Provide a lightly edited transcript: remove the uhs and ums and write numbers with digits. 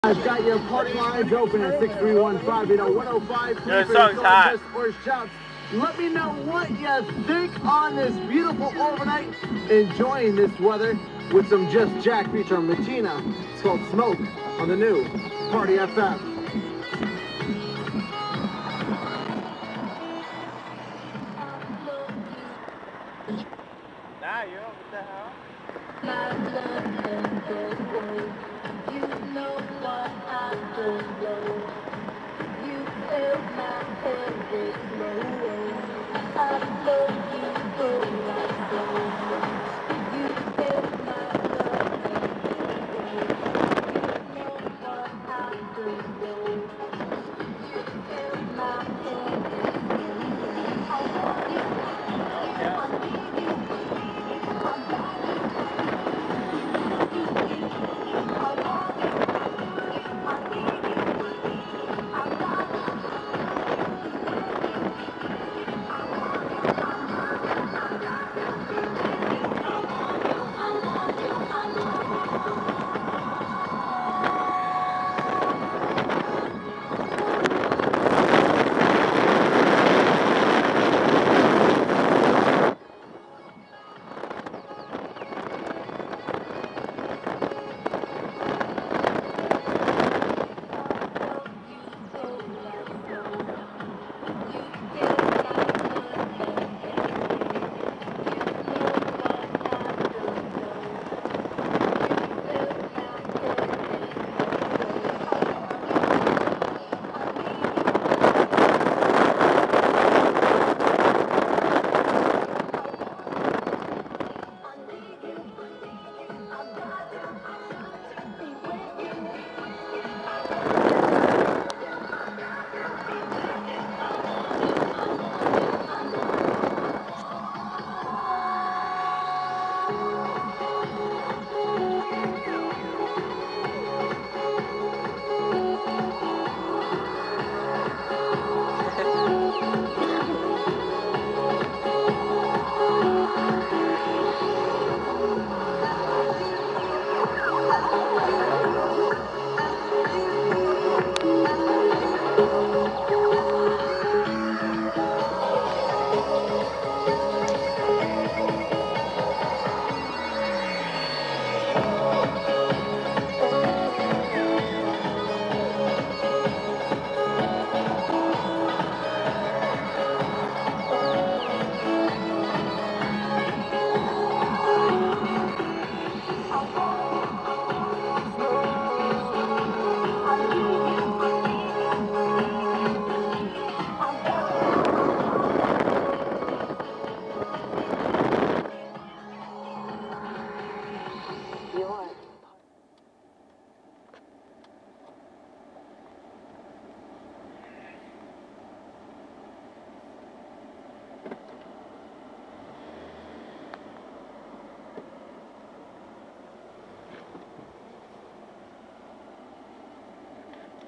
I've got your party lines open at 6315 105 Your song's hot. Or shouts. Let me know what you think on this beautiful overnight. Enjoying this weather with some Just Jack featuring Matina. It's called Smoke on the new Party FM. Nah, yo, what the hell? My love and the way you know what I do.